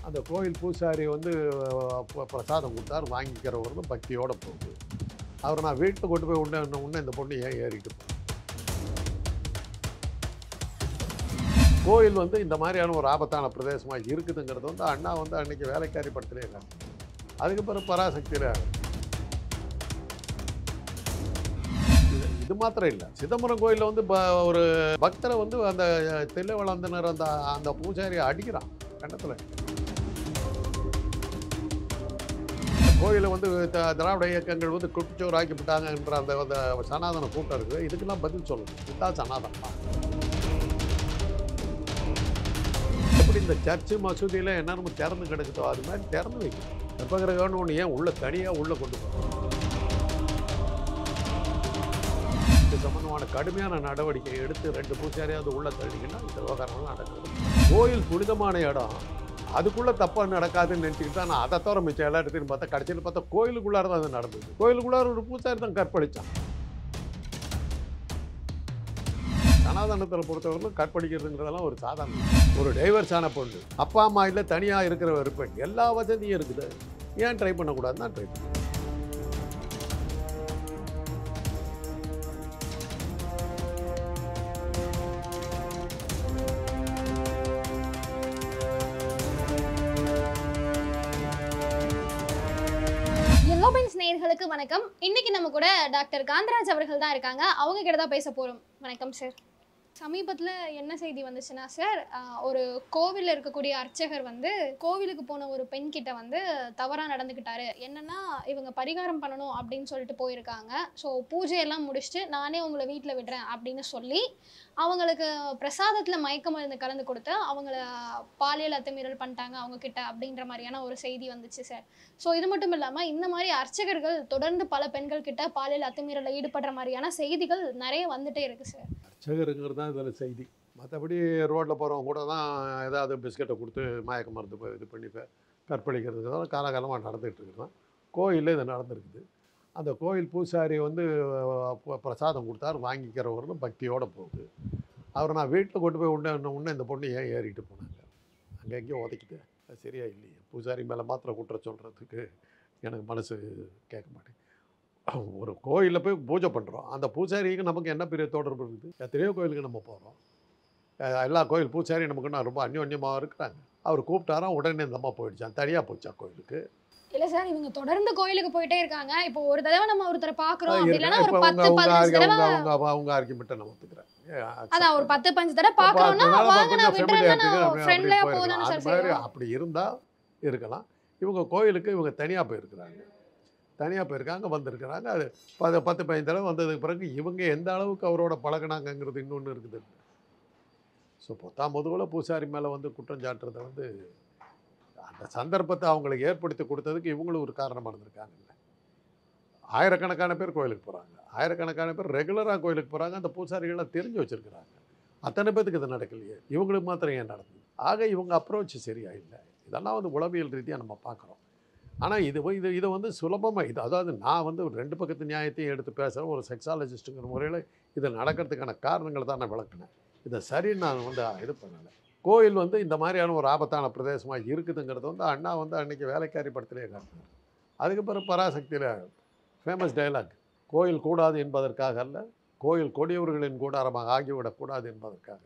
அந்த கோயில் பூசாரி வந்து பிரசாதம் கொடுத்தாரு, வாங்கிக்கிறவரும் பக்தியோடு போகுது. அவரை நான் வீட்டில் கொண்டு போய் உடனே இந்த பொண்ணு ஏன் ஏறிட்டு போகுது. கோயில் வந்து இந்த மாதிரியான ஒரு ஆபத்தான பிரதேசமாக இருக்குதுங்கிறது வந்து அண்ணா வந்து அன்றைக்கி வேலைக்காரி படத்திலே இருக்காங்க. அதுக்கு பிறகு பராசக்தியில் இது மாத்திரம் இல்லை, சிதம்பரம் கோயிலில் வந்து ஒரு பக்தரை வந்து அந்த தில்லை வளர்ந்தனர் அந்த அந்த பூசாரியை அடிக்கிறான் கண்டத்தில். கோயிலை வந்து திராவிட இயக்கங்கள் வந்து குட்டிச்சோறு ஆக்கிவிட்டாங்கன்ற அந்த சனாதன கூட்டம் இருக்குது. இதுக்கெல்லாம் பதில் சொல்லணும். இதுதான் சனாதனமா? எப்படி இந்த சர்ச்சு மசூதியில் என்ன நம்ம திறந்து கிடக்குதோ அது மாதிரி திறந்து வைக்கணும். கர்ப்பகிரகம்னு ஒன்று ஏன் உள்ள தனியாக உள்ளே கொண்டு போகணும்? இது சம்பந்தமான கடுமையான நடவடிக்கை எடுத்து 2 பூசாரியாவது உள்ள தள்ளிங்கன்னா இந்த விவகாரம்லாம் நடக்குது. கோயில் புனிதமான இடம், அதுக்குள்ளே தப்பாக நடக்காதுன்னு நினச்சிக்கிட்டு தான் நான் அதை தவிர மிச்சம் எல்லா இடத்தையும் பார்த்தா கடைசியில் பார்த்தா கோயிலுக்குள்ளார தான் அது நடந்தது. கோயிலுக்குள்ளார ஒரு பூசாரி தான் கற்பழித்தான். சனாதனத்தில் பொறுத்தவரைக்கும் கற்பழிக்கிறதுங்கிறதெல்லாம் ஒரு சாதாரண. ஒரு டைவர்ஸான பொண்ணு, அப்பா அம்மா இல்லை, தனியாக இருக்கிற ஒரு பெண், எல்லா வசதியும் இருக்குது, ஏன் ட்ரை பண்ணக்கூடாதுன்னு தான் ட்ரை பண்ணேன். நேயர்களுக்கு வணக்கம். இன்னைக்கு நம்ம கூட டாக்டர் காந்தராஜ் அவர்கள் தான் இருக்காங்க. அவங்க கிட்ட தான் பேச போறோம். வணக்கம் சார். சமீபத்தில் என்ன செய்தி வந்துச்சுன்னா சார், ஒரு கோவிலில் இருக்கக்கூடிய அர்ச்சகர் வந்து கோவிலுக்கு போன ஒரு பெண் கிட்ட வந்து தவறாக நடந்துக்கிட்டாரு. என்னன்னா, இவங்க பரிகாரம் பண்ணணும் அப்படின்னு சொல்லிட்டு போயிருக்காங்க. ஸோ பூஜையெல்லாம் முடிச்சுட்டு நானே உங்களை வீட்டில் விடுறேன் அப்படின்னு சொல்லி அவங்களுக்கு பிரசாதத்தில் மயக்க மருந்து கலந்து கொடுத்து அவங்கள பாலியல் அத்துமீறல் பண்ணிட்டாங்க அவங்கக்கிட்ட அப்படின்ற மாதிரியான ஒரு செய்தி வந்துச்சு சார். ஸோ இது மட்டும் இல்லாமல் இந்த மாதிரி அர்ச்சகர்கள் தொடர்ந்து பல பெண்கள் கிட்ட பாலியல் அத்துமீறலில் ஈடுபடுற மாதிரியான செய்திகள் நிறைய வந்துட்டே இருக்குது சார். அர்ச்சகருங்கிறது தான் இதில் செய்தி. மற்றபடி ரோட்டில் போகிறவங்க கூட தான் ஏதாவது பிஸ்கெட்டை கொடுத்து மயக்க மருந்து இது பண்ணி கற்பழிக்கிறதுக்கு தான் காலகாலமாக நடந்துகிட்டு இருக்குது தான். கோயிலில் இது நடந்துருக்குது. அந்த கோயில் பூசாரி வந்து பிரசாதம் கொடுத்தாரு, வாங்கிக்கிறவரும் பக்தியோடு போகுது. அவரை நான் வீட்டில் கொண்டு போய் உடனே இந்த பொண்ணு ஏன் ஏறிட்டு போனாங்க. அங்கே எங்கேயும் உதைக்குது. அது சரியா இல்லையே. பூசாரி மேலே மாத்திரம் குற்றம் சொல்கிறதுக்கு எனக்கு மனசு கேட்க மாட்டேங்குது. ஒரு கோயிலில் போய் பூஜை பண்ணுறோம், அந்த பூசாரிக்கு நமக்கு என்ன பெரிய தொடர்பு இருக்குது? எத்தனையோ கோயிலுக்கு நம்ம போகிறோம், எல்லா கோயில் பூசாரி நமக்கு நான் ரொம்ப அந்யோன்யமாக இருக்கிறாங்க. அவர் கூப்பிட்டாராம், உடனே இந்த அம்மா போயிடுச்சான், தனியாக போச்சா கோயிலுக்கு? இல்லை சார், இவங்க தொடர்ந்து கோயிலுக்கு போயிட்டே இருக்காங்க. இப்போ ஒரு தடவை நம்ம ஒருத்தரை பார்க்குறோம் அப்படின்னா ஒரு 10-15 தடவை அவங்க ஆர்கியூமெண்ட்டை நம்ம ஒத்துக்கிறேன். அதான் ஒரு 10-15 தடவை பார்க்குறோம்னா வாங்க நான் விட்டுறேன்னா ஃப்ரெண்ட்லியாக போகலான்னு சார் செய்யலாம். அப்படி இருந்தால் இருக்கலாம். இவங்க கோயிலுக்கு இவங்க தனியாக போயிருக்கிறாங்க, வந்திருக்கிறாங்க. அது 10-15 தடவை வந்ததுக்கு பிறகு இவங்க எந்த அளவுக்கு அவரோட பழகினாங்கங்கிறது இன்னொன்று இருக்குது. ஸோ பொத்தாம் பொதுவில் பூசாரி மேலே வந்து குற்றம் சாட்டுறதை வந்து அந்த சந்தர்ப்பத்தை அவங்களுக்கு ஏற்படுத்தி கொடுத்ததுக்கு இவங்களும் ஒரு காரணமாக இருந்திருக்காங்கல்ல. ஆயிரக்கணக்கான பேர் கோயிலுக்கு போகிறாங்க, ஆயிரக்கணக்கான பேர் ரெகுலராக கோயிலுக்கு போகிறாங்க. அந்த பூசாரிகள்லாம் தெரிஞ்சு வச்சுருக்கிறாங்க. அத்தனை பேத்துக்கு இது நடக்கலையே, இவங்களுக்கு மாத்திரம் ஏன் நடந்தது? ஆக இவங்க அப்ரோச் சரியாக இல்லை. இதெல்லாம் வந்து உளவியல் ரீதியாக நம்ம பார்க்குறோம். ஆனால் இதை வந்து சுலபமாக அதாவது நான் வந்து 2 பக்கத்து நியாயத்தையும் எடுத்து பேசுகிறேன். ஒரு செக்ஸாலஜிஸ்ட்டுங்கிற முறையில் இதை நடக்கிறதுக்கான காரணங்களை தான் நான் விளக்குனேன். இதை சரின்னு நான் வந்து இது பண்ணலை. கோயில் வந்து இந்த மாதிரியான ஒரு ஆபத்தான பிரதேசமாக இருக்குதுங்கிறது வந்து அண்ணா வந்து அன்றைக்கி வேலைக்காரி படத்திலே காட்டினார். அதுக்கு பிறகு பராசக்தியில் ஃபேமஸ் டைலாக், கோயில் கூடாது என்பதற்காக அல்ல, கோயில் கொடியவர்களின் கூடாரமாக ஆகிவிடக்கூடாது என்பதற்காக.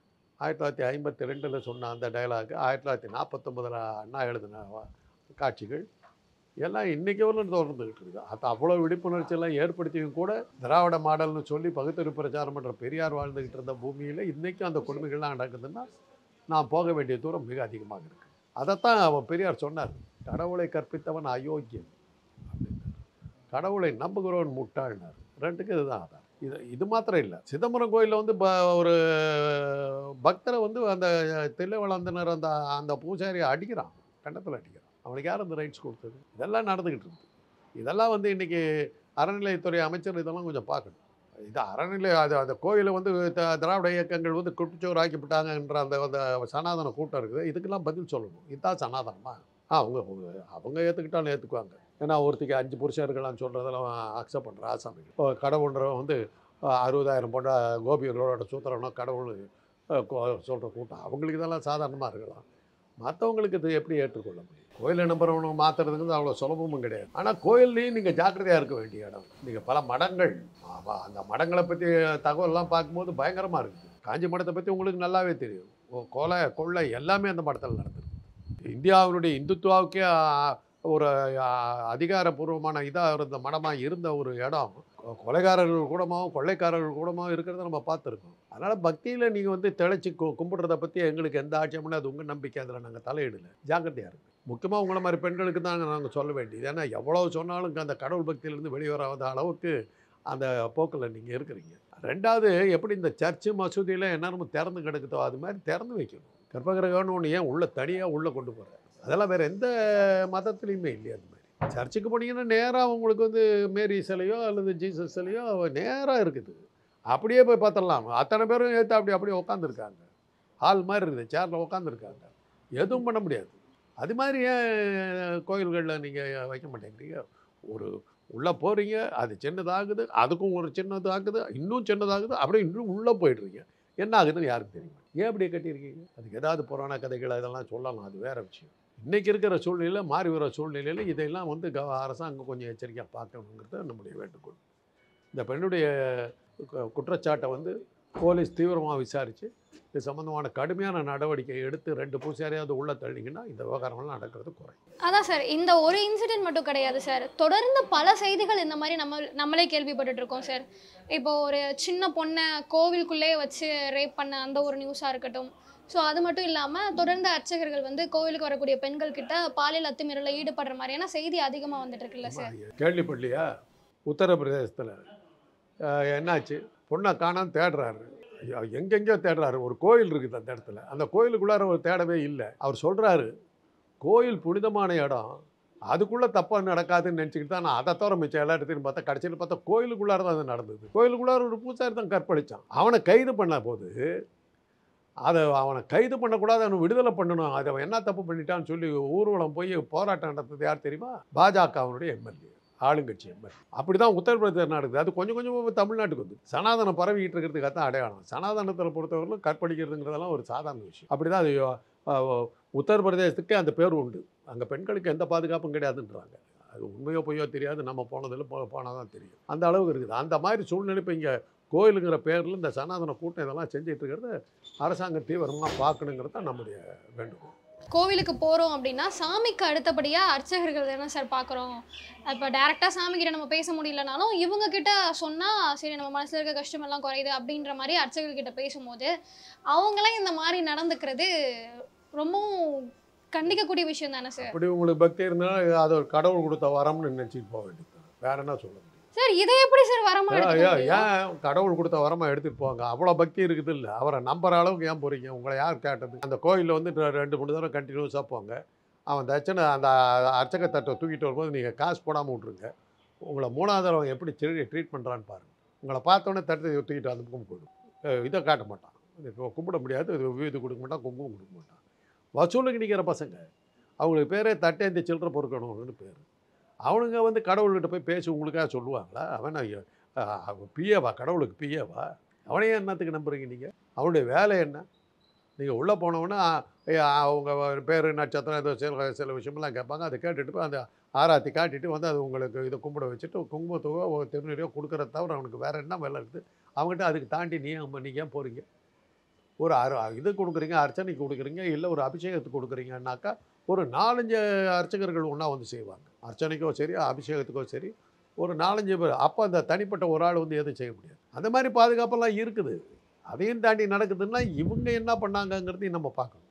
1952 சொன்ன அந்த டைலாக் 1949 அண்ணா எழுதின காட்சிகள் எல்லாம் இன்றைக்கி வரலும் தொடர்ந்துக்கிட்டு இருக்குது. அது அவ்வளோ விழிப்புணர்ச்சியெல்லாம் ஏற்படுத்தியும் கூட திராவிட மாடல்னு சொல்லி பகுத்தறிவு பிரச்சாரம் பண்ணுற பெரியார் வாழ்ந்துக்கிட்டு இருந்த பூமியில் இன்றைக்கும் அந்த கொடுமைகள்லாம் நடக்குதுன்னா நான் போக வேண்டிய தூரம் மிக அதிகமாக இருக்குது. அதைத்தான் அவன் பெரியார் சொன்னார், கடவுளை கற்பித்தவன் அயோக்கியன் அப்படின்னார், கடவுளை நம்புகிறவன் முட்டாள்னார். 2க்கு இதுதான் ஆதாரம். இது மாத்திரம் இல்லை, சிதம்பரம் கோயிலில் வந்து ஒரு பக்தரை வந்து அந்த தில்லை வளர்ந்தனர் அந்த அந்த பூசாரியை அடிக்கிறான், கண்டத்தில் அடிக்கிறான். அவனுக்கு யார் அந்த ரைட்ஸ் கொடுத்தது? இதெல்லாம் நடந்துக்கிட்டு இருக்குது. இதெல்லாம் வந்து இன்றைக்கி அறநிலையத்துறை அமைச்சர் இதெல்லாம் கொஞ்சம் பார்க்கணும். இது அறநிலை அந்த கோயிலை வந்து திராவிட இயக்கங்கள் வந்து குட்டிச்சோறு ஆக்கிவிட்டாங்கன்ற அந்த சனாதன கூட்டம் இருக்குது. இதுக்கெல்லாம் பதில் சொல்லணும். இதுதான் சனாதனமா? அவங்க ஏற்றுக்கிட்டாலும் ஏற்றுக்குவாங்க. ஏன்னா ஒருத்திக்கு 5 புருஷர்களான்னு சொல்கிறதெல்லாம் அக்செப்ட் பண்ணுற ஆசாமிகள். இப்போ கடவுள்ன்ற வந்து 60,000 பொண்ணா கோபிகளோட சூத்திரனோ கடவுள் சொல்கிற கூட்டம், அவங்களுக்கு இதெல்லாம் சாதாரணமாக இருக்கலாம். மற்றவங்களுக்கு இது எப்படி ஏற்றுக்கொள்ள முடியும்? கோயிலை நம்புறவனை மாற்றுறதுங்கிறது அவ்வளோ சுலபமும் கிடையாது. ஆனால் கோயில்லையும் நீங்கள் ஜாக்கிரதையாக இருக்க வேண்டிய இடம். நீங்கள் பல மடங்கள், அந்த மடங்களை பற்றி தகவல்லாம் பார்க்கும்போது பயங்கரமாக இருக்குது. காஞ்சி மடத்தை பற்றி உங்களுக்கு நல்லாவே தெரியும். கொள்ளை எல்லாமே அந்த மடத்தில் நடந்திருக்கு. இந்தியாவினுடைய இந்துத்துவாவுக்கே ஒரு அதிகாரப்பூர்வமான இதாக இருந்த மடமாக இருந்த ஒரு இடம் கொலைகாரர்கள் கூடமாகவும் கொள்ளைக்காரர்கள் கூடமாகவும் இருக்கிறத நம்ம பார்த்துருக்கோம். அதனால் பக்தியில் நீங்கள் வந்து திளைச்சி கும்பிட்றத பற்றி எங்களுக்கு எந்த ஆட்சியமும் அது உங்கள் நம்பிக்கை, அதில் நாங்கள் தலையிடலை. ஜாக்கிரதையாக இருக்குது. முக்கியமாக உங்களை மாதிரி பெண்களுக்கு தான் நாங்கள் சொல்ல வேண்டியது. ஏன்னா எவ்வளோ சொன்னாலும் அந்த கடவுள் பக்தியிலேருந்து வெளிவராத அளவுக்கு அந்த போக்கில் நீங்கள் இருக்கிறீங்க. ரெண்டாவது, எப்படி இந்த சர்ச்சு மசூதியில் என்ன திறந்து கிடக்குதோ அது மாதிரி திறந்து வைக்கணும். கர்ப்பகிரகம்னு ஒன்று ஏன் உள்ளே தனியாக உள்ளே கொண்டு போகிறேன்? அதெல்லாம் வேறு எந்த மதத்துலேயுமே இல்லையா? அது மாதிரி சர்ச்சுக்கு போனீங்கன்னா நேராக உங்களுக்கு வந்து மேரி சிலையோ அல்லது ஜீசஸ் சிலையோ நேராக இருக்குது. அப்படியே போய் பார்த்துடலாம். அத்தனை பேரும் ஏற்று அப்படியே உட்காந்துருக்காங்க. ஹால் மாதிரி இருக்குது, சேரில் உட்காந்துருக்காங்க. எதுவும் பண்ண முடியாது. அது மாதிரி ஏன் கோயில்களில் நீங்கள் வைக்க மாட்டேங்கிறீங்க? ஒரு உள்ளே போகிறீங்க, அது சின்னதாகுது, அதுக்கும் ஒரு சின்னதாகுது, இன்னும் சின்னதாகுது, அப்படியே இன்னும் உள்ளே போய்ட்றீங்க. என்ன ஆகுதுன்னு யாருக்கு தெரியும்? ஏன் அப்படியே கட்டியிருக்கீங்க? அதுக்கு ஏதாவது புராண கதைகள் அதெல்லாம் சொல்லலாம், அது வேறு விஷயம். இன்றைக்கி இருக்கிற சூழ்நிலையில், மாறி வர சூழ்நிலையில் இதெல்லாம் வந்து அரசாங்கம் கொஞ்சம் எச்சரிக்கையாக பார்க்கணுங்கிறது நம்முடைய வேண்டுகோள். இந்த பெண்ணுடைய குற்றச்சாட்டை வந்து போலீஸ் தீவிரமாக விசாரித்து இது சம்மந்தமான கடுமையான நடவடிக்கை எடுத்து 2 பூசாரியாவது உள்ள தள்ளிங்கன்னா இந்த விவகாரம்லாம் நடக்கிறது குறையும். அதான் சார், இந்த ஒரு இன்சிடென்ட் மட்டும் கிடையாது சார். தொடர்ந்து பல செய்திகள் இந்த மாதிரி நம்மளே கேள்விப்பட்டுட்டு இருக்கோம் சார். இப்போ ஒரு சின்ன பொண்ணை கோவிலுக்குள்ளே வச்சு ரேப் பண்ண அந்த ஒரு நியூஸாக இருக்கட்டும். ஸோ அது மட்டும் இல்லாமல் தொடர்ந்து அர்ச்சகர்கள் வந்து கோவிலுக்கு வரக்கூடிய பெண்கள் கிட்ட பாலியல் அத்துமீறலில் ஈடுபடுற மாதிரியான செய்தி அதிகமாக வந்துட்டு இருக்குல்ல சார்? கேள்விப்படலையா? உத்தரப்பிரதேசத்தில் என்னாச்சு? பொண்ணை காணான்னு தேடுறாரு. எங்கெங்கேயோ தேடுறாரு. ஒரு கோயில் இருக்குது அந்த இடத்துல. அந்த கோயிலுக்குள்ளார அவர் தேடவே இல்லை. அவர் சொல்கிறாரு, கோயில் புனிதமான இடம், அதுக்குள்ளே தப்பாக நடக்காதுன்னு நினச்சிக்கிட்டு தான் நான் அதை தவிர மிச்சம் எல்லா இடத்தையும் பார்த்தா கடைசியில் பார்த்தா கோயிலுக்குள்ளார தான் அது நடந்தது. கோயிலுக்குள்ளார ஒரு பூசாரி தான் கற்பழித்தான். அவனை கைது பண்ண போது அவனை கைது பண்ணக்கூடாது, அவனை விடுதலை பண்ணணும். அதை அவன் என்ன தப்பு பண்ணிட்டான்னு சொல்லி ஊர்வலம் போய் போராட்டம் நடத்துறது யார் தெரியுமா? பாஜகவினுடைய எம்எல்ஏ, ஆளுங்கட்சி எம்எல்ஏ. அப்படி தான் உத்தரப்பிரதேசம் நடக்குது. அது கொஞ்சம் கொஞ்சமாக தமிழ்நாட்டுக்கு வந்து சனாதனம் பரவிக்கிட்டு இருக்கிறதுக்காக தான் அடையாளம். சனாதனத்தில் பொறுத்தவரைக்கும் கற்பழிக்கிறதுங்கிறதெல்லாம் ஒரு சாதாரண விஷயம். அப்படி தான் அது உத்தரப்பிரதேசத்துக்கே அந்த பேர் உண்டு. அங்கே பெண்களுக்கு எந்த பாதுகாப்பும் கிடையாதுன்றாங்க. அது உண்மையோ பொய்யோ தெரியாது, நம்ம போனதில் போனால் தான் தெரியும். அந்த அளவுக்கு இருக்குது. அந்த மாதிரி சூழ்நிலை இப்போ இங்கே கோயிலுங்கிற பேரில் இந்த சனாதன கூட்டம் இதெல்லாம் செஞ்சிட்டு இருக்கிறது அரசாங்கம் தீவிரமாக பார்க்கணுங்கிறது தான் நம்முடைய வேண்டுகோள். கோவிலுக்கு போகிறோம் அப்படின்னா சாமிக்கு அடுத்தபடியாக அர்ச்சகர்கள் தானே சார் பார்க்குறோம். இப்போ டேரெக்டாக சாமிக்கிட்ட நம்ம பேச முடியலனாலும் இவங்க கிட்ட சொன்னால் சரி நம்ம மனசில் இருக்க கஷ்டமெல்லாம் குறையுது அப்படின்ற மாதிரி அர்ச்சகர்கிட்ட பேசும்போது அவங்களாம் இந்த மாதிரி நடந்துக்கிறது ரொம்பவும் கண்டிக்கக்கூடிய விஷயம் தானே சார்? அப்படி உங்களுக்கு பக்தி இருந்தாலும் அது ஒரு கடவுள் கொடுத்த வரம்னு நினச்சிட்டு போக வேண்டியது. வேற என்ன சொல்ல முடியும் சார்? இதை எப்படி சார் வரமா? ஏன் கடவுள் கொடுத்த வரமா எடுத்துகிட்டு போவாங்க? அவ்வளோ பக்தி இருக்குது இல்லை? அவரை நம்புற அளவுக்கு ஏன் போகிறீங்க? உங்களை யார் கேட்டது? அந்த கோயிலில் வந்து 2-3 தடவை கண்டினியூஸாக போங்க. அவன் தட்சணை அந்த அர்ச்சக தட்டை தூக்கிட்டு வரும்போது நீங்கள் காசு போடாமல் விட்ருங்க. உங்களை 3ஆவது தடவை எப்படி ட்ரீட் பண்ணுறான்னு பாருங்கள். உங்களை பார்த்தோன்னே தட்டை தூக்கிட்டு அந்த பக்கம் போயிடும். இதை காட்ட மாட்டான், கும்பிட முடியாது, வீது கொடுக்க மாட்டான், குங்குமம் கொடுக்க மாட்டான். வசூலுக்கு நிற்கிற பசங்க, அவங்களுக்கு பேரே தட்டேந்தி சில்லறை பொறுக்கணும்னு பேர். அவனுங்க வந்து கடவுள்கிட்ட போய் பேசி உங்களுக்காக சொல்லுவாங்களா? அவன் பிஏவா? கடவுளுக்கு பிஏவா? அவனையே என்னத்துக்கு நம்புறீங்க நீங்கள்? அவனுடைய வேலை என்ன? நீங்கள் உள்ளே போனவொன்னே அவங்க பேர் நட்சத்திரம் ஏதோ சில விஷயமெல்லாம் கேட்பாங்க. அதை கேட்டுட்டு போய் அந்த ஆராத்தி காட்டிட்டு வந்து அது உங்களுக்கு இதை கும்பிட வச்சுட்டு குங்குமத்துவோ திருநீரையோ கொடுக்குறத தவிர அவனுக்கு வேறு என்ன வேலை இருக்குது? அவங்ககிட்ட அதுக்கு தாண்டி நீங்கள் ஏன் போகிறீங்க? ஒரு இது கொடுக்குறீங்க, அர்ச்சனைக்கு கொடுக்குறீங்க, இல்லை ஒரு அபிஷேகத்துக்கு கொடுக்குறீங்கன்னாக்கா ஒரு 4-5 அர்ச்சகர்கள் ஒன்றா வந்து செய்வாங்க. அர்ச்சனைக்கோ சரி, அபிஷேகத்துக்கோ சரி, ஒரு 4-5 பேர். அப்போ அந்த தனிப்பட்ட ஒரு ஆள் வந்து எதுவும் செய்ய முடியாது. அந்த மாதிரி பாதுகாப்பெல்லாம் இருக்குது. அதையும் தாண்டி நடக்குதுன்னா இவங்க என்ன பண்ணாங்கங்கிறதையும் நம்ம பார்க்கணும்.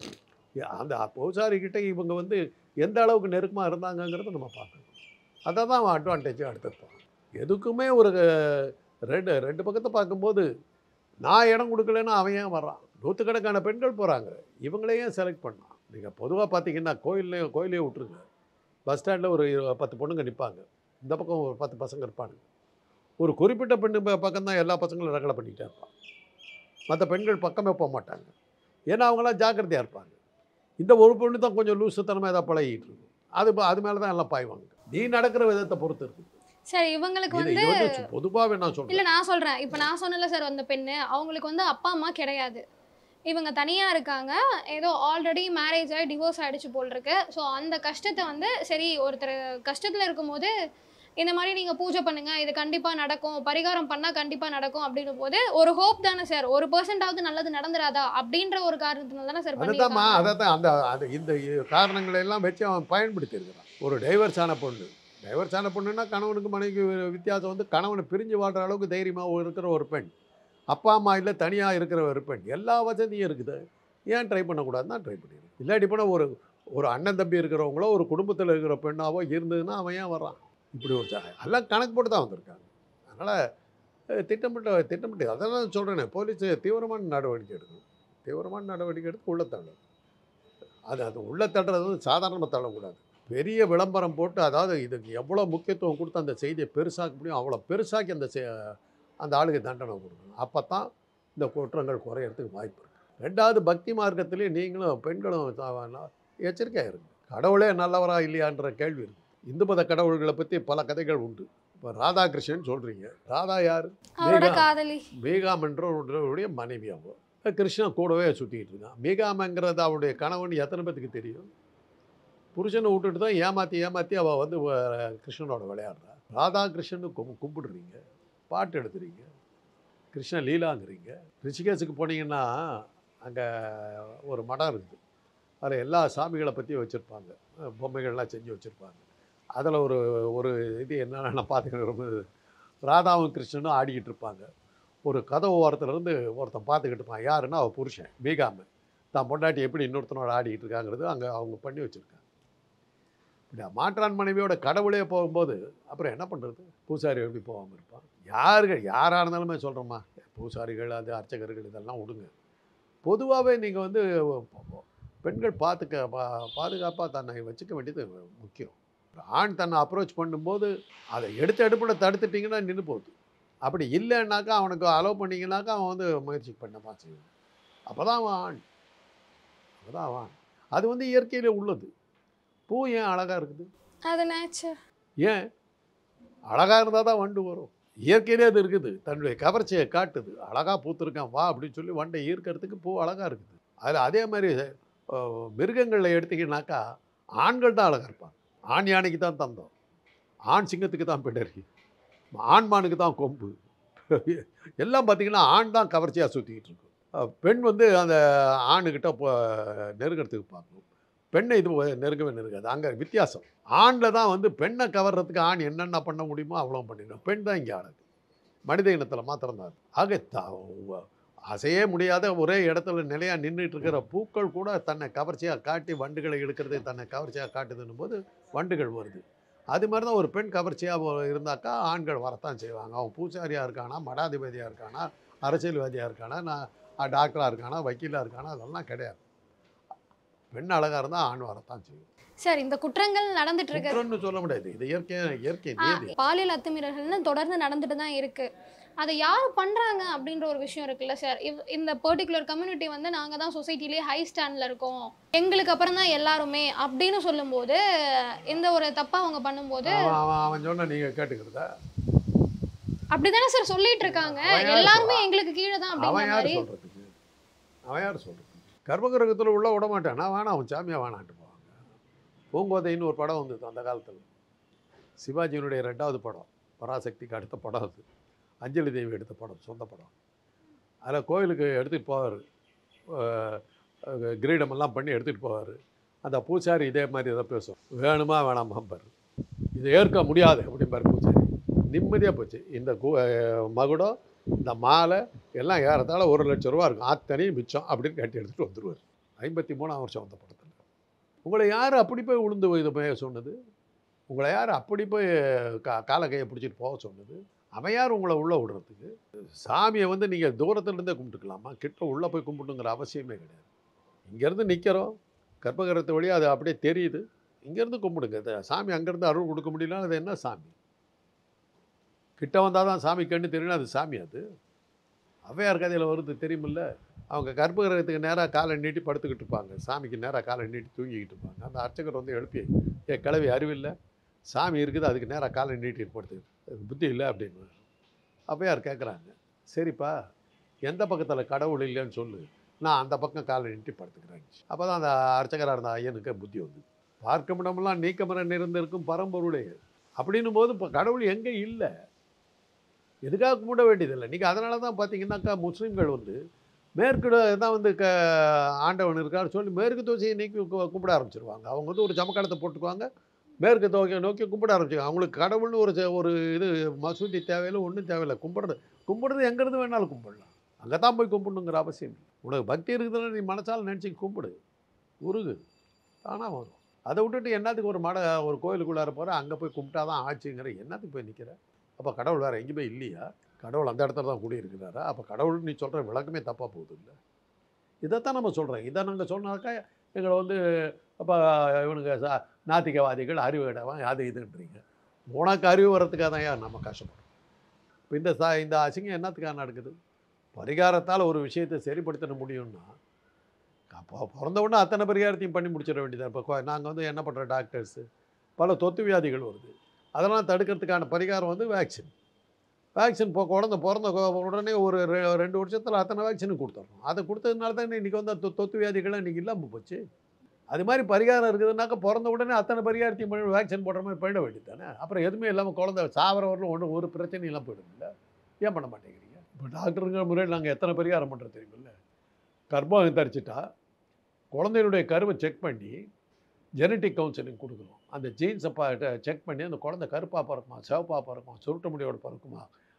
அந்த பூசாரிக்கிட்ட இவங்க வந்து எந்த அளவுக்கு நெருக்கமாக இருந்தாங்கங்கிறத நம்ம பார்க்கணும். அதை தான் அவன் அட்வான்டேஜாக எடுத்துருப்பான். எதுக்குமே ஒரு ரெண்டு பக்கத்தை பார்க்கும்போது நான் இடம் கொடுக்கலன்னா அவன் ஏன் வர்றான்? 100கணக்கான பெண்கள் போகிறாங்க, இவங்களையே செலக்ட் பண்ணான். நீங்கள் பொதுவாக பார்த்தீங்கன்னா கோயிலே விட்டுருங்க. பஸ் ஸ்டாண்டில் ஒரு 10 பொண்ணுங்க நிற்பாங்க, இந்த பக்கம் ஒரு 10 பசங்க இருப்பானுங்க. ஒரு குறிப்பிட்ட பெண்ணு பக்கம் தான் எல்லா பசங்களும் ரகலை பண்ணிகிட்டே இருப்பான். மற்ற பெண்கள் பக்கமே போக மாட்டாங்க. ஏன்னா அவங்களாம் ஜாக்கிரதையாக இருப்பாங்க. இந்த ஒரு பொண்ணு தான் கொஞ்சம் லூசுத்தனமாக ஏதாவது பழகிட்டு இருக்கும். அது மேலே தான் எல்லாம் பாய்வாங்க. நீ நடக்கிற விதத்தை பொறுத்து இருக்குது. சார் இவங்களுக்கு வந்து பொதுவாகவே நான் சொல்கிறேன். இல்லை நான் சொல்கிறேன், இப்போ நான் சொன்னல சார், அந்த பெண்ணு அவங்களுக்கு வந்து அப்பா அம்மா கிடையாது. இவங்க தனியாக இருக்காங்க, ஏதோ ஆல்ரெடி மேரேஜ் ஆகி டிவோர்ஸ் ஆகிடுச்சு போல் இருக்கு. ஸோ அந்த கஷ்டத்தை வந்து சரி ஒருத்தர் கஷ்டத்தில் இருக்கும்போது இந்த மாதிரி நீங்கள் பூஜை பண்ணுங்க, இது கண்டிப்பாக நடக்கும், பரிகாரம் பண்ணால் கண்டிப்பாக நடக்கும் அப்படின்னும் போது ஒரு ஹோப் தானே சார், 1% நல்லது நடந்துராதா அப்படின்ற ஒரு காரணத்தினால தானே சார் அதுதான்மா, பண்ணியிருக்காங்க. அதைத்தான் அந்த இந்த காரணங்களை எல்லாம் வச்சு அவன் பயன்படுத்தி இருக்கிறான். ஒரு டைவர்ஸ் ஆன பொண்ணு, டைவர்ஸ் ஆன பொண்ணுன்னா கணவனுக்கு மனைவிக்கு வித்தியாசம் வந்து கணவனை பிரிஞ்சு வாழ்கிற அளவுக்கு தைரியமாக இருக்கிற ஒரு பெண், அப்பா அம்மா இல்லை தனியாக இருக்கிற ஒரு பெண், எல்லா வசதியும் இருக்குது. ஏன் ட்ரை பண்ணக்கூடாதுன்னா ட்ரை பண்ணிடுது. இல்லாட்டி போனால் ஒரு ஒரு அண்ணன் தம்பி இருக்கிறவங்களோ ஒரு குடும்பத்தில் இருக்கிற பெண்ணாவோ இருந்ததுன்னா அவன் ஏன் வர்றான்? இப்படி ஒரு எல்லாம் கணக்கு போட்டு தான் வந்திருக்காங்க. அதனால் திட்டமிட்டு அதெல்லாம் சொல்கிறேனே, போலீஸ் தீவிரமான நடவடிக்கை எடுக்கணும். தீவிரமான நடவடிக்கை எடுத்து உள்ள தள்ளணும். அது உள்ள தள்ளுறது வந்து சாதாரணமாக தள்ளக்கூடாது. பெரிய விளம்பரம் போட்டு, அதாவது இதுக்கு எவ்வளோ முக்கியத்துவம் கொடுத்து அந்த செய்தியை பெருசாக்க முடியும் அவ்வளோ பெருசாக்கி அந்த ஆளுக்கு தண்டனை கொடுக்கணும். அப்போ தான் இந்த குற்றங்கள் குறையறதுக்கு வாய்ப்பு இருக்குது. ரெண்டாவது, பக்தி மார்க்கத்திலே நீங்களும் பெண்களும் எச்சரிக்கையாக இருங்க. கடவுளே நல்லவரா இல்லையான்ற கேள்வி இருக்குது. இந்து மத கடவுள்களை பற்றி பல கதைகள் உண்டு. இப்போ ராதாகிருஷ்ணன் சொல்கிறீங்க, ராதா யார்? அவரோட காதலி மீகாமன்றவருடைய மனைவி. அவங்க கிருஷ்ணன் கூடவே சுற்றிக்கிட்டு இருக்கான். மீகாமங்கிறது அவருடைய கணவன் எத்தனை பேத்துக்கு தெரியும்? புருஷனை விட்டுட்டு தான் ஏமாற்றி அவள் வந்து கிருஷ்ணனோட விளையாடுறா. ராதாகிருஷ்ணன் கும்பிடுறீங்க, பாட்டு எடுத்துறீங்க, கிருஷ்ண லீலாங்கிறீங்க. ரிஷிகேஷுக்கு போனீங்கன்னா அங்கே ஒரு மடம் இருக்குது. அதில் எல்லா சாமிகளை பற்றியும் வச்சுருப்பாங்க, பொம்மைகள்லாம் செஞ்சு வச்சுருப்பாங்க. அதில் ஒரு இது என்னென்னா, நான் பார்த்துக்கிட்டு ராதாவும் கிருஷ்ணனும் ஆடிக்கிட்டு இருப்பாங்க. ஒரு கதவு ஓரத்துலேருந்து ஒருத்தன் பார்த்துக்கிட்டு இருப்பான். யாருன்னா அவள் புருஷன் மீகாம தான் பொண்டாட்டி எப்படி இன்னொருத்தனோட ஆடிக்கிட்டு இருக்காங்கிறது அங்கே அவங்க பண்ணி வச்சுருக்காங்க. இப்படி மாற்றான் மனைவியோட கடவுளே போகும்போது அப்புறம் என்ன பண்ணுறது? பூசாரி எப்படி போகாமல் இருப்பான்? யாராக இருந்தாலுமே சொல்கிறோம்மா, பூசாரிகள் அது அர்ச்சகர்கள் இதெல்லாம் விடுங்க. பொதுவாகவே நீங்கள் வந்து பெண்கள் பாதுகாப்பாக தன்னை வச்சுக்க வேண்டியது முக்கியம். ஆண் தன்னை அப்ரோச் பண்ணும்போது அதை எடுப்பில் தடுத்துட்டிங்கன்னா நின்று போகுது. அப்படி இல்லைன்னாக்கா அவனுக்கு அலோவ் பண்ணிங்கனாக்கா அவன் வந்து முயற்சி பண்ணமா செய்வான். அப்போ தான் அவன் ஆண். அது வந்து இயற்கையில் உள்ளது. பூ ஏன் அழகாக இருக்குது? அது நேச்சர். ஏன் அழகாக இருந்தால் தான் வண்டு வரும். இயற்கையிலே அது இருக்குது, தன்னுடைய கவர்ச்சியை காட்டுது. அழகாக பூத்துருக்கான் வா அப்படின்னு சொல்லி வண்டை ஈர்க்கிறதுக்கு பூ அழகாக இருக்குது. அதில் அதே மாதிரி மிருகங்களில் எடுத்திங்கனாக்கா ஆண்கள் தான் அழகாக இருப்பாங்க. ஆண் யானைக்கு தான் தந்தம், ஆண் சிங்கத்துக்கு தான் பிடரி, ஆண்மானுக்கு தான் கொம்பு. எல்லாம் பார்த்திங்கன்னா ஆண் தான் கவர்ச்சியாக சுற்றிக்கிட்டு இருக்கும். பெண் வந்து அந்த ஆணுக்கிட்ட நெருங்கிறதுக்கு பார்க்கணும். பெண்ணை இது நெருங்காது. அங்கே வித்தியாசம். ஆணில் தான் வந்து பெண்ணை கவர்றதுக்கு ஆண் என்னென்ன பண்ண முடியுமோ அவ்வளோ பண்ணிடணும். பெண் தான் இங்கே ஆனது. மனித இனத்தில் மாத்திரம்தான். ஆக அசையே முடியாத ஒரே இடத்துல நிலையாக நின்றுட்டு இருக்கிற பூக்கள் கூட தன்னை கவர்ச்சியாக காட்டி வண்டுகளை எடுக்கிறது தன்னை கவர்ச்சியாக காட்டுதுன்னும் போது வண்டுகள் வருது. அது மாதிரி தான் ஒரு பெண் கவர்ச்சியாக இருந்தாக்கா ஆண்கள் வரத்தான் செய்வாங்க. அவன் பூசாரியாக இருக்கானா, மடாதிபதியாக இருக்கானா, அரசியல்வாதியாக இருக்கானா, நான் டாக்டராக இருக்கானா, வக்கீலாக இருக்கானா, அதெல்லாம் கிடையாது. பெண் அழகாக இருந்தால் ஆண் வரத்தான் செய்யும். சார், இந்த குற்றங்கள் நடந்துட்டு இருக்கு. குற்றம்னு சொல்ல முடியாது, இது இயற்கை நீதி. பாலியல் அத்துமீறல்கள்னு தொடர்ந்து நடந்துட்டு தான் இருக்கு. அதை யார் பண்றாங்க அப்படின்ற ஒரு விஷயம் இருக்குல்ல சார். இந்த பர்டிகுலர் கம்யூனிட்டி வந்து நாங்கள் தான் சொசைட்டிலேயே ஹை ஸ்டாண்டில் இருக்கோம், எங்களுக்கு அப்புறம் தான் எல்லாருமே அப்படின்னு சொல்லும்போது இந்த ஒரு தப்பா அவங்க பண்ணும்போது அவன் சொன்ன நீங்கள் கேட்டுக்கிறதா? அப்படிதானே சார் சொல்லிட்டு இருக்காங்க, எல்லாருமே எங்களுக்கு கீழே தான் அப்படிங்கிற மாதிரி. அவன் யார் சொல்றது? கர்ப்பகிரகத்தில் உள்ள விட மாட்டான். நான் வேணாம், அவன் சாமியாக வேணான்ட்டு போவாங்க. பூங்கோதைன்னு ஒரு படம் வந்தது அந்த காலத்தில், சிவாஜியினுடைய 2வது படம், பராசக்திக்கு அடுத்த படம் அது. அஞ்சலி தேவி எடுத்த படம், சொந்த படம். அதில் கோயிலுக்கு எடுத்துகிட்டு போவார், கிரீடமெல்லாம் பண்ணி எடுத்துகிட்டு போவார். அந்த பூசாரி இதே மாதிரி எதாவது பேசும், வேணுமா வேணாமாம்பார். இதை ஏற்க முடியாது அப்படிம்பார் பூசாரி. நிம்மதியாக போச்சு. இந்த மகுடம், இந்த மாலை எல்லாம் ஏறத்தாழ 1 லட்சம் ரூபா இருக்கும், அத்தனையும் மிச்சம் அப்படின்னு கட்டி எடுத்துகிட்டு வந்துடுவார். 53ஆம் வருஷம் அந்த படத்தில். உங்களை யார் அப்படி போய் உளுந்து இதை போய் சொன்னது? உங்களை யார் அப்படி போய் காலை கையை பிடிச்சிட்டு போக சொன்னது? அவன் யார் உங்களை உள்ளே விடுறதுக்கு? சாமியை வந்து நீங்கள் தூரத்துலேருந்தே கும்பிட்டுக்கலாமா? கிட்ட உள்ளே போய் கும்பிட்டுங்கிற அவசியமே கிடையாது. இங்கேருந்து நிற்கிறோம், கர்ப்பகிரகத்தை வழியாக அது அப்படியே தெரியுது, இங்கேருந்து கும்பிடுங்க. சாமி அங்கேருந்து அருள் கொடுக்க முடியலன்னா அது என்ன சாமி? கிட்ட வந்தால் தான் சாமி கண்ணு தெரியல, அது சாமி. அது ஔவையார் கதையில் வருது தெரியுமில்ல. அவங்க கர்ப்பகிரகத்துக்கு நேராக காலை நீட்டி படுத்துக்கிட்டு இருப்பாங்க, சாமிக்கு நேராக காலை நீட்டி தூங்கிக்கிட்டு இருப்பாங்க. அந்த அர்ச்சகர் வந்து எழுப்பி, கிளவி அறிவில்லை, சாமி இருக்குது அதுக்கு நேராக காலை நீட்டிட்டு படுத்துக்கிட்டு, புத்தி இல்லை அப்படின்னு ஔவையார் கேட்குறாங்க. சரிப்பா, எந்த பக்கத்தில் கடவுள் இல்லைன்னு சொல்லு, நான் அந்த பக்கம் காலை நீட்டி படுத்துக்கிறேன். அப்போ தான் அந்த அர்ச்சகராக இருந்த ஐயனுக்கு புத்தி வந்து பார்க்கமிடமெல்லாம் நீக்கமர நிறைந்திருக்கும் பரம்பொருளே அப்படின்னும் போது இப்போ கடவுள் எங்கே இல்லை, எதுக்காக கும்பிட வேண்டியதில்லை. நீங்கள் அதனால தான் பார்த்தீங்கன்னாக்கா முஸ்லீம்கள் வந்து மேற்கு தான் வந்து ஆண்டவன் இருக்கான்னு சொல்லி மேற்கு தோசையை நீக்கி கும்பிட ஆரம்பிச்சிருவாங்க. அவங்க வந்து ஒரு ஜமக்காலத்தை போட்டுக்குவாங்க, மேற்கு தோகையை நோக்கி கும்பிட ஆரம்பிச்சிருவாங்க. அவங்களுக்கு கடவுள்னு ஒரு இது மசூதி தேவையில்லை, ஒன்றும் தேவையில்லை. கும்பிடுறது எங்கேருந்து வேணாலும் கும்பிடலாம். அங்கே தான் போய் கும்பிடணுங்கிற அவசியம் இல்லை. உனக்கு பக்தி இருக்குதுன்னா நீ மனசால் நினச்சி கும்பிடு, உருகு, தானாக வரும். அதை விட்டுட்டு என்னத்துக்கு ஒரு கோயிலுக்குள்ளார போகிற அங்கே போய் கும்பிட்டா தான் ஆச்சுங்கிற என்னத்துக்கு போய் நிற்கிற? அப்போ கடவுள் வேறு எங்கேயுமே இல்லையா? கடவுள் அந்த இடத்துல தான் குடியிருக்கிறாரா? அப்போ கடவுள் நீ சொல்கிற விளக்கமே தப்பாக போகுது இல்லை. இதைத்தான் நம்ம சொல்கிறோம். இதை நாங்கள் சொன்னாக்கா எங்களை வந்து அப்போ இவனுங்க நாத்திகவாதிகள், அறிவு கிடவன், அது இதுன்றீங்க. உனக்கு அறிவு வர்றதுக்காக தான் ஏன் நம்ம கஷ்டப்படுறோம்? இப்போ இந்த அசிங்கம் என்னத்துக்காக நடக்குது? பரிகாரத்தால் ஒரு விஷயத்தை சரிப்படுத்த முடியும்னா அப்போ பிறந்த உடனே அத்தனை பரிகாரத்தையும் பண்ணி முடிச்சிட வேண்டியதாக. இப்போ நாங்கள் வந்து என்ன பண்ணுற டாக்டர்ஸு பல தொத்து வியாதிகள் வருது, அதெல்லாம் தடுக்கிறதுக்கான பரிகாரம் வந்து வேக்சின். இப்போ குழந்தை பிறந்த உடனே ஒரு 2 வருஷத்தில் அத்தனை வேக்சினும் கொடுத்துட்றோம். அதை கொடுத்ததுனால தான் இன்றைக்கி வந்து அந்த தொத்து வியாதிகள்லாம் இன்றைக்கி இல்லாமல் போச்சு. அது மாதிரி பரிகாரம் இருக்குதுன்னாக்கா பிறந்த உடனே அத்தனை பரிகாரத்தையும் பண்ணி வேக்சின் போடுற மாதிரி போயிட வேண்டியது தானே. அப்புறம் எதுவுமே இல்லாமல் குழந்தை சாவரவர்களும் ஒரு பிரச்சனையெல்லாம் போயிடும்ல. ஏன் பண்ண மாட்டேங்கிறீங்க? இப்போ டாக்டருங்கிற முறையில் நாங்கள் எத்தனை பரிகாரம் பண்ணுறது தெரியுமில்ல. கர்ப்பம் தரிச்சிட்டா குழந்தையினுடைய கருவை செக் பண்ணி ஜெனட்டிக் கவுன்சிலிங் கொடுக்குறோம். அந்த ஜீன்ஸை செக் பண்ணி அந்த குழந்தை கருப்பாக பிறக்குமா, சிவப்பாக பிறக்குமா, சுருட்ட முடியோடு பிறக்குமா,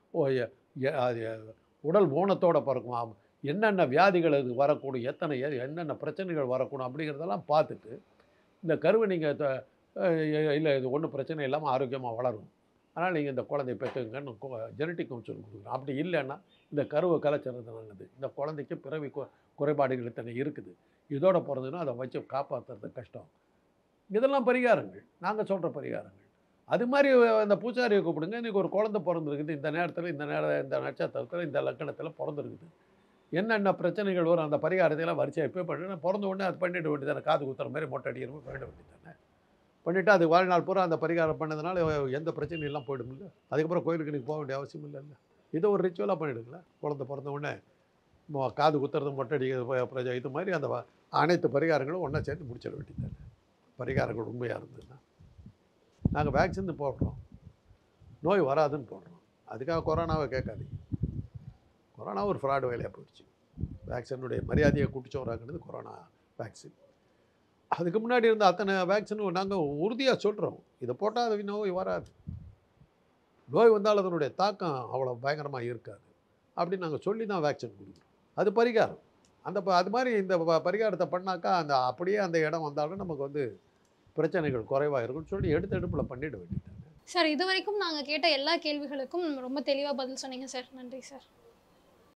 அது உடல் ஊனத்தோடு பிறக்குமா, என்னென்ன வியாதிகள் அது வரக்கூடும், என்னென்ன பிரச்சனைகள் வரக்கூடும் அப்படிங்கிறதெல்லாம் பார்த்துட்டு இந்த கருவை நீங்கள் இல்லை இது ஒன்றும் பிரச்சனை இல்லாமல் ஆரோக்கியமாக வளரும், அதனால் நீங்கள் இந்த குழந்தைய பெற்றுங்கன்னு ஜெனட்டிக் கவுன்சிலிங் கொடுக்குறோம். அப்படி இல்லைன்னா இந்த கருவை கலைச்சிறது நல்லது. இந்த குழந்தைக்கு பிறவி குறைபாடுகள் இத்தனை இருக்குது, இதோட பிறந்ததுன்னா அதை வச்சு காப்பாற்றுறது கஷ்டம். இதெல்லாம் பரிகாரங்கள், நாங்கள் சொல்கிற பரிகாரங்கள். அது மாதிரி அந்த பூசாரியை கூப்பிடுங்க, இன்றைக்கி ஒரு குழந்தை பிறந்திருக்குது, இந்த நேரத்தில் இந்த நட்சத்திரத்தில் இந்த லக்கணத்தில் பிறந்திருக்குது, என்னென்ன பிரச்சனைகள் வரும் அந்த பரிகாரத்தையெல்லாம் வரிசையாக இப்போ பண்ணி பிறந்த உடனே அது பண்ணிட வேண்டியதானே. காது குத்துற மாதிரி மொட்டை அடிக்கிற மாதிரி பண்ணிட வேண்டியதானே. பண்ணிவிட்டு அது வாழ்நாள் பூரா அந்த பரிகாரம் பண்ணதுனால எந்த பிரச்சனையெல்லாம் போயிடும் இல்லை. அதுக்கப்புறம் கோயிலுக்கு நீங்கள் போக வேண்டிய அவசியம் இல்லைல்ல. இதை ஒரு ரிச்சுவலாக பண்ணிவிடுங்களேன். குழந்தை பிறந்த உடனே காது குத்துறது, மொட்டை அடிக்கிறது, இது மாதிரி அந்த அனைத்து பரிகாரங்களும் ஒன்றா சேர்த்து முடிச்சிட வேண்டியதானே. பரிகாரங்கள் உண்மையாக இருந்ததுன்னா நாங்கள் வேக்சின் போடுறோம், நோய் வராதுன்னு போடுறோம். அதுக்காக கொரோனாவை கேட்காதீங்க. கொரோனா ஒரு ஃப்ராடு வேலையாக போயிடுச்சு. வேக்சினுடைய மரியாதையை குட்டிச்சோறாக்குனது கொரோனா வேக்சின். அதுக்கு முன்னாடி இருந்த அத்தனை வேக்சினும் நாங்கள் உறுதியாக சொல்கிறோம், இதை போட்டால் அது நோய் வராது, நோய் வந்தால் அதனுடைய தாக்கம் அவ்வளோ பயங்கரமாக இருக்காது அப்படின்னு நாங்கள் சொல்லி தான் வேக்சின் கொடுக்குறோம். அது பரிகாரம். அது மாதிரி இந்த பரிகாரத்தை பண்ணாக்கா அப்படியே அந்த இடம் வந்தாலும் நமக்கு வந்து பிரச்சனைகள் குறைவாக இருக்கும்னு சொல்லி எடுப்பில் பண்ணிட வேண்டியது. சார், இது வரைக்கும் நாங்கள் கேட்ட எல்லா கேள்விகளுக்கும் ரொம்ப தெளிவாக பதில் சொன்னீங்க சார். நன்றி சார்.